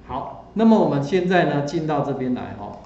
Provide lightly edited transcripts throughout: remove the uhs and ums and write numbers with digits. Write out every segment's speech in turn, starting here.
好，那么我们现在呢进到这边来哈。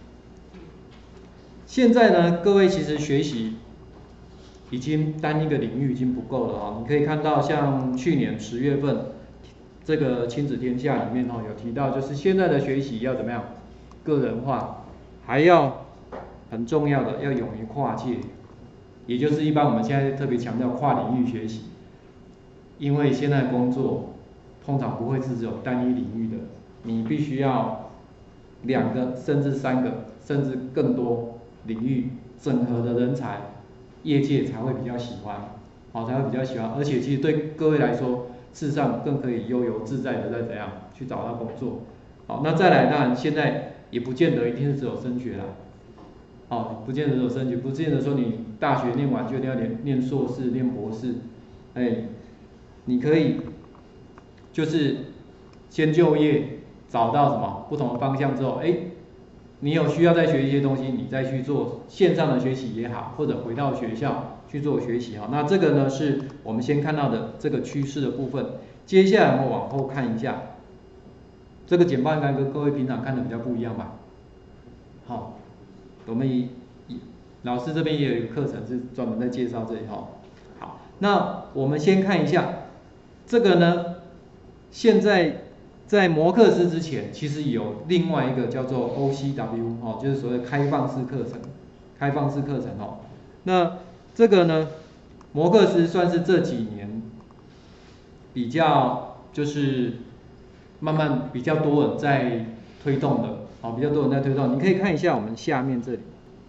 现在呢，各位其实学习已经单一个领域已经不够了啊。你可以看到，像去年10月份这个亲子天下里面哈有提到，就是现在的学习要怎么样个人化，还要很重要的要勇于跨界，也就是一般我们现在特别强调跨领域学习，因为现在工作通常不会是只有单一领域的，你必须要2个甚至3个甚至更多领域整合的人才，业界才会比较喜欢，好，才会比较喜欢，而且其实对各位来说，事实上更可以悠游自在的在怎样去找到工作。好，那再来，当然现在也不见得一定是只有升学啦，好，不见得只有升学，不见得说你大学念完就一定要念硕士、念博士，你可以就是先就业，找到什么不同的方向之后，你有需要再学一些东西，你再去做线上的学习也好，或者回到学校去做学习哈。那这个呢是我们先看到的这个趋势的部分。接下来我们往后看一下，这个简报应该跟各位平常看的比较不一样吧？好，我们老师这边也有一个课程是专门在介绍这里哈。好，那我们先看一下这个呢，现在在摩克斯之前，其实有另外一个叫做 OCW 哦，就是所谓开放式课程，哦。那这个呢，摩克斯算是这几年比较就是慢慢比较多人在推动的，哦，比较多人在推动。你可以看一下我们下面这里，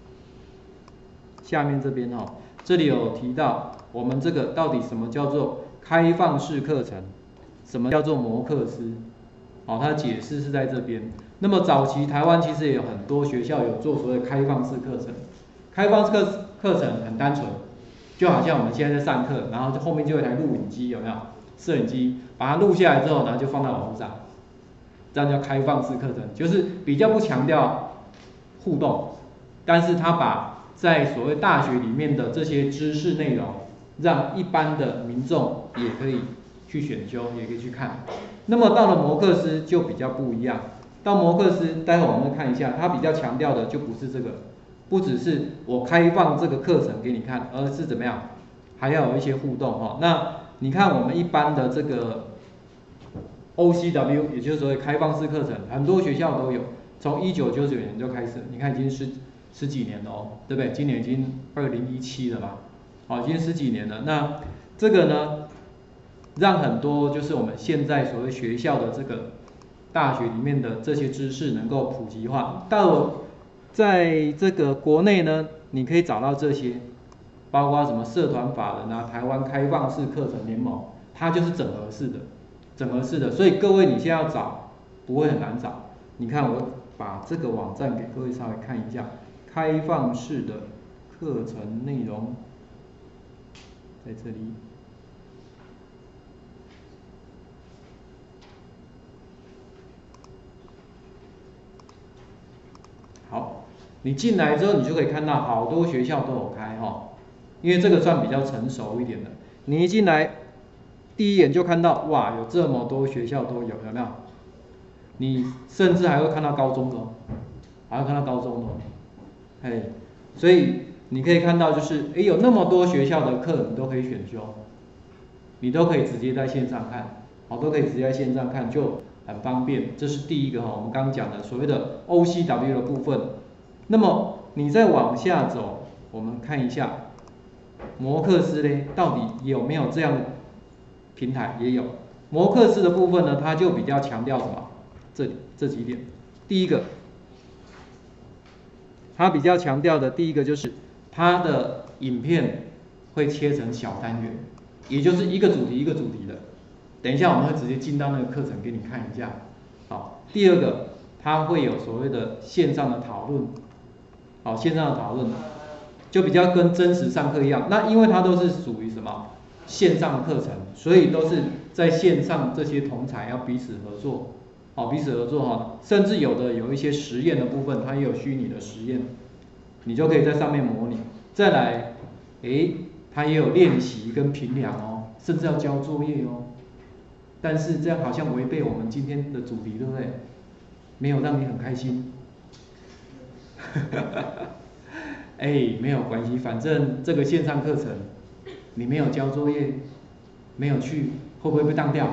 下面这边哈，这里有提到我们这个到底什么叫做开放式课程，什么叫做摩克斯。好，它的解释是在这边。那么早期台湾其实也有很多学校有做所谓的开放式课程，开放式课程很单纯，就好像我们现在在上课，然后后面就有一台录影机，有没有？摄影机把它录下来之后，然后就放到网络上，这样叫开放式课程，就是比较不强调互动，但是它把在所谓大学里面的这些知识内容，让一般的民众也可以去选修，也可以去看。那么到了摩克斯就比较不一样，到摩克斯，待会我们会看一下，它比较强调的就不是这个，不只是我开放这个课程给你看，而是怎么样，还要有一些互动哈。那你看我们一般的这个 OCW， 也就是所谓开放式课程，很多学校都有，从1999年就开始，你看已经十几年了哦，对不对？今年已经2017了吧，好，已经10几年了。那这个呢，让很多就是我们现在所谓学校的这个大学里面的这些知识能够普及化。在这个国内呢，你可以找到这些，包括什么社团法人啊、台湾开放式课程联盟，它就是整合式的。所以各位你现在要找不会很难找。你看我把这个网站给各位稍微看一下，开放式的课程内容在这里。好，你进来之后，你就可以看到好多学校都有开哈，因为这个算比较成熟一点的。你一进来，第一眼就看到哇，有这么多学校都有，有没有？你甚至还会看到高中的，所以你可以看到就是有那么多学校的课你都可以选修，你都可以直接在线上看，好，都可以直接在线上看，就很方便。这是第一个我们刚刚讲的所谓的 OCW 的部分。那么你再往下走，我们看一下摩克斯呢，到底有没有这样的平台？也有。摩克斯的部分呢，它就比较强调什么？这几点。第一个，它比较强调的第一个就是它的影片会切成小单元，也就是一个主题一个主题的。等一下我们会直接进到那个课程给你看一下。好，第二个，它会有所谓的线上的讨论，好，线上的讨论就比较跟真实上课一样。那因为它都是属于什么线上的课程，所以都是在线上这些同侪要彼此合作。好，彼此合作哈，甚至有一些实验的部分，它也有虚拟的实验，你就可以在上面模拟。再来，它也有练习跟评量哦，甚至要交作业哦。 但是这样好像违背我们今天的主题，对不对？没有让你很开心。哎，没有关系，反正这个线上课程你没有交作业，没有去，会不会被当掉？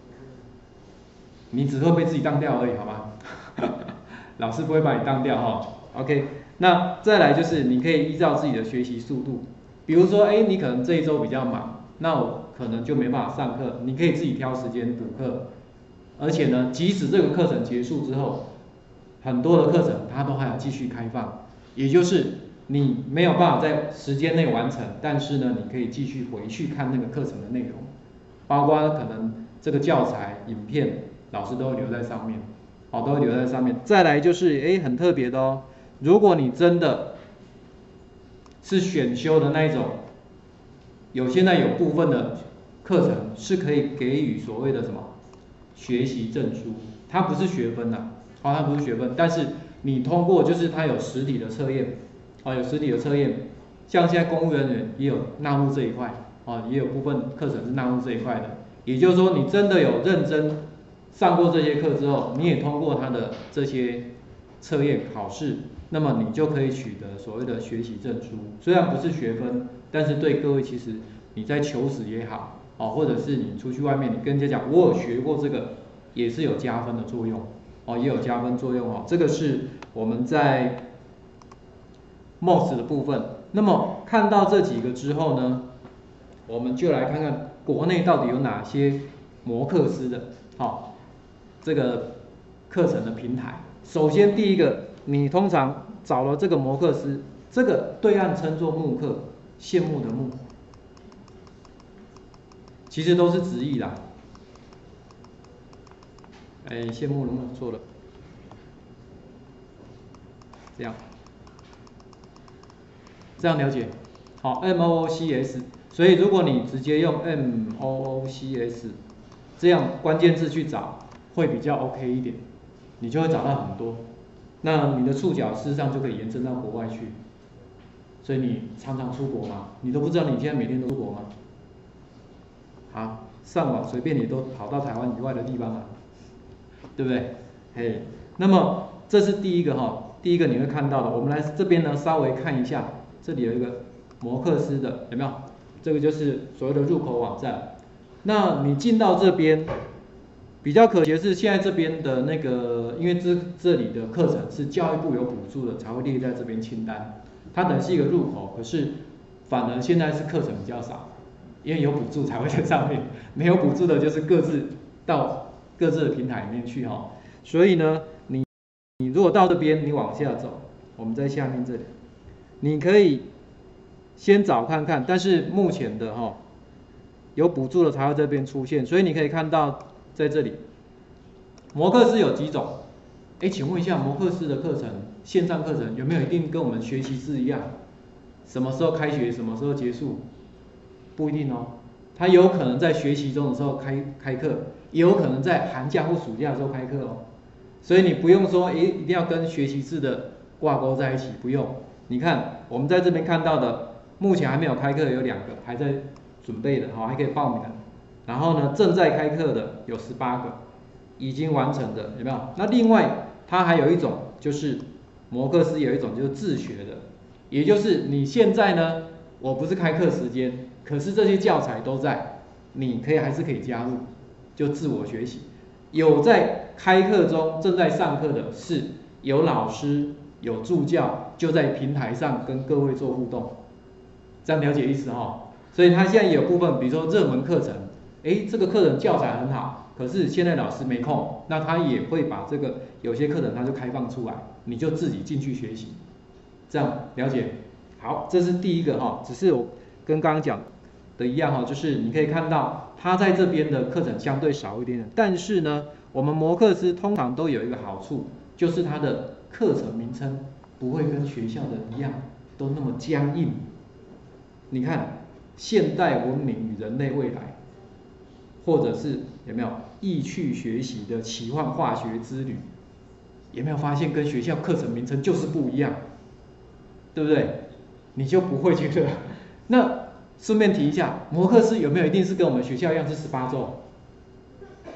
你只会被自己当掉而已，好吗？老师不会把你当掉哈。OK， 那再来就是你可以依照自己的学习速度，比如说，你可能这一周比较忙，那我可能就没办法上课，你可以自己挑时间补课。而且呢，即使这个课程结束之后，很多的课程它都还要继续开放，也就是你没有办法在时间内完成，但是呢，你可以继续回去看那个课程的内容，包括可能这个教材、影片，老师都会留在上面，都会留在上面。再来就是很特别的哦，如果你真的是选修的那一种，现在有部分的课程是可以给予所谓的什么学习证书，它不是学分呐，它不是学分，但是你通过就是它有实体的测验，有实体的测验，像现在公务人员也有纳入这一块，也有部分课程是纳入这一块的，也就是说你真的有认真上过这些课之后，你也通过它的这些测验考试，那么你就可以取得所谓的学习证书，虽然不是学分，但是对各位其实你在求职也好，或者是你出去外面，你跟人家讲我有学过这个，也是有加分的作用，也有加分作用，这个是我们在 MOS 的部分。那么看到这几个之后呢，我们就来看看国内到底有哪些摩课师的，这个课程的平台。首先第一个，你通常找了这个摩课师，这个对岸称作慕课，羡慕的慕，其实都是直译啦。羡慕的慕错了，这样了解。好 ，MOOCS， 所以如果你直接用 MOOCS 这样关键字去找，会比较 OK 一点，你就会找到很多。那你的触角事实上就可以延伸到国外去。所以你常常出国吗？你都不知道你现在每天都出国吗？好，上网随便你都跑到台湾以外的地方了，对不对？那么这是第一个第一个你会看到的。我们来这边呢稍微看一下，这里有一个摩课师的，有没有？这个就是所谓的入口网站。那你进到这边，比较可惜的是现在这边的那个，因为这里的课程是教育部有补助的，才会列在这边清单。它等于是一个入口，可是反而现在是课程比较少，因为有补助才会在上面，没有补助的就是各自到各自的平台里面去所以呢，你如果到这边，你往下走，我们在下面这里，你可以先找看看，但是目前的有补助的才会这边出现，所以你可以看到在这里，摩课师有几种？请问一下，摩课师的课程，线上课程有没有一定跟我们学习是一样？什么时候开学，什么时候结束？不一定哦，它有可能在学习中的时候开课，也有可能在寒假或暑假的时候开课哦。所以你不用说，一定要跟学习制的挂钩在一起，不用。你看，我们在这边看到的，目前还没有开课有2个，还在准备的，还可以报名的。然后呢，正在开课的有18个，已经完成的有没有？那另外它还有一种就是摩课师有一种就是自学的，也就是你现在呢，我不是开课时间，可是这些教材都在，你还是可以加入，就自我学习。有在开课中正在上课的是有老师有助教，就在平台上跟各位做互动，这样了解意思所以他现在也有部分，比如说热门课程，这个课程教材很好，可是现在老师没空，那他也会把这个有些课程他就开放出来，你就自己进去学习，这样了解？好，这是第一个只是我跟刚刚讲的一样就是你可以看到他在这边的课程相对少一点点，但是呢，我们摩课师通常都有一个好处，就是它的课程名称不会跟学校的一样都那么僵硬。你看，现代文明与人类未来，或者是有没有意趣学习的奇幻化学之旅，有没有发现跟学校课程名称就是不一样，对不对？你就不会觉得。那顺便提一下，摩课师有没有一定是跟我们学校一样是18周？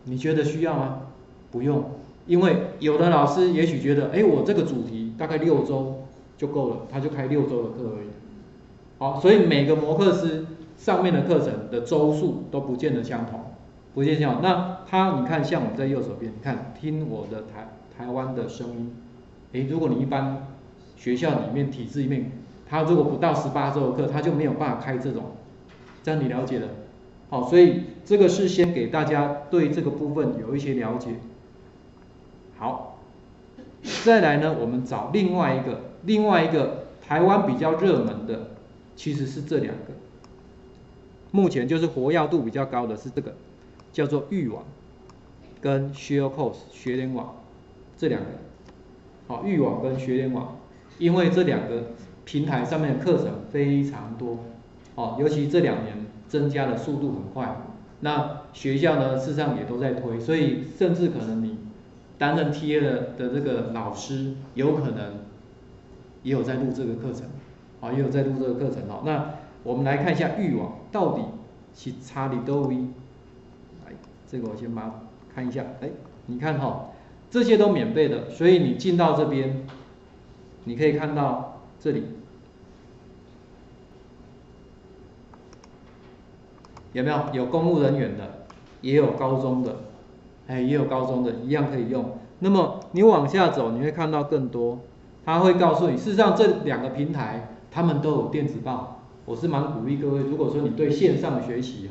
你觉得需要吗？不用，因为有的老师也许觉得，我这个主题大概6周就够了，他就开6周的课而已。好，所以每个摩课师上面的课程的周数都不见得相同，不见得相同。那你看，像我们在右手边，你看听我的台湾的声音，如果你一般学校里面体制里面，他如果不到18周的课，他就没有办法开这种，这样你了解了？好，所以这个是先给大家对这个部分有一些了解。好，再来呢，我们找另外一个台湾比较热门的，其实是这2个，目前就是活跃度比较高的是这个，叫做育网跟 ShareCourse 学联网这2个。好，育网跟学联网，因为这2个平台上面的课程非常多，尤其这2年增加的速度很快。那学校呢，事实上也都在推，所以甚至可能你担任 TA 的这个老师，有可能也有在录这个课程，也有在录这个课程。那我们来看一下育网到底是差在哪里。来，这个我先把它看一下。你看这些都免费的，所以你进到这边，你可以看到这里有没有？有公务人员的，也有高中的，也有高中的，一样可以用。那么你往下走，你会看到更多，他会告诉你，事实上这2个平台他们都有电子报。我是蛮鼓励各位，如果说你对线上学习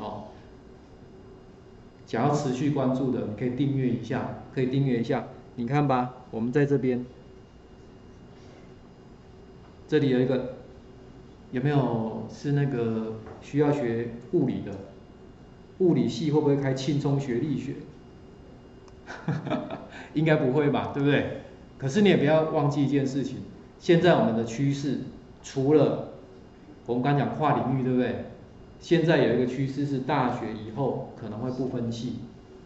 想要持续关注的，你可以订阅一下，你看吧，我们在这边，这里有一个，有没有是那个需要学物理的？物理系会不会开轻松学力学？应该不会吧，对不对？可是你也不要忘记一件事情，现在我们的趋势，除了我们刚讲跨领域，对不对？现在有一个趋势是大学以后可能会不分系，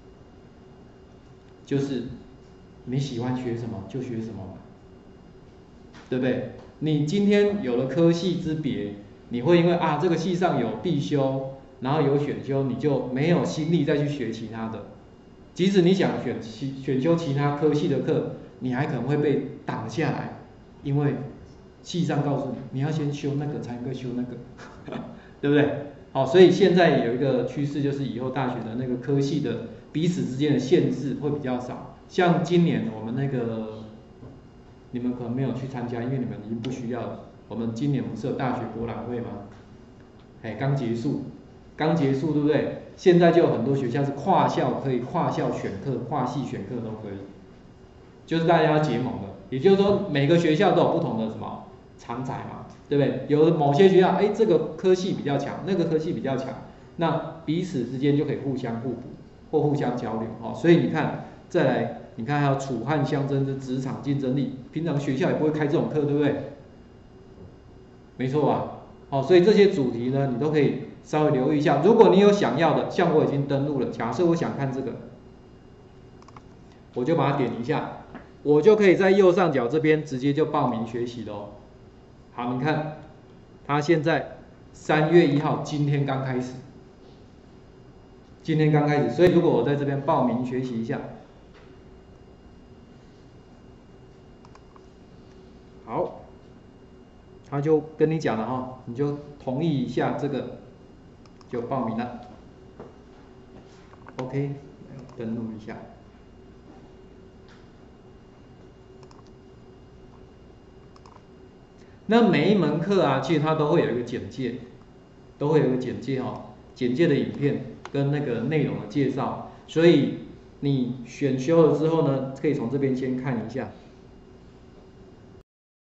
就是你喜欢学什么就学什么嘛，对不对？你今天有了科系之别，你会因为这个系上有必修，然后有选修，你就没有心力再去学其他的。即使你想选修其他科系的课，你还可能会被挡下来，因为系上告诉你，你要先修那个才能够修那个，对不对？好，所以现在有一个趋势，就是以后大学的那个科系的彼此之间的限制会比较少。像今年我们那个，你们可能没有去参加，因为你们已经不需要了。我们今年不是有大学博览会吗？刚结束，对不对？现在就有很多学校是跨校可以跨校选课、跨系选课都可以，就是大家要结盟的。也就是说，每个学校都有不同的什么长才嘛，对不对？有某些学校，这个科系比较强，那个科系比较强，那彼此之间就可以互相互补或互相交流。所以你看，再来，你看还有楚汉相争之职场竞争力，平常学校也不会开这种课，对不对？没错吧？所以这些主题呢，你都可以稍微留意一下。如果你有想要的，像我已经登录了，假设我想看这个，我就把它点一下，我就可以在右上角这边直接就报名学习咯。好，你看，它现在3月1号，今天刚开始，所以如果我在这边报名学习一下，好，他就跟你讲了你就同意一下这个，就报名了。OK， 登录一下。那每一门课其实它都会有一个简介，简介的影片跟那个内容的介绍，所以你选修了之后呢，可以从这边先看一下。